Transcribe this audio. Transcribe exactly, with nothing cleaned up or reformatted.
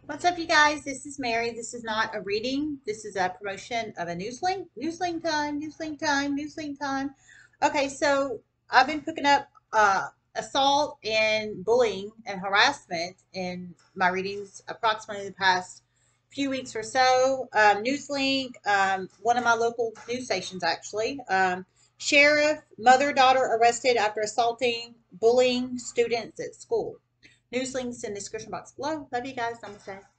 What's up, you guys? This is Mary. This is not a reading. This is a promotion of a news link. News link time, news link time, news link time. Okay, so I've been picking up uh, assault and bullying and harassment in my readings approximately the past few weeks or so. Um, Newslink, um, one of my local news stations, actually. Um, sheriff, mother, daughter arrested after assaulting, bullying students at school. News links in the description box below. Love you guys. Namaste.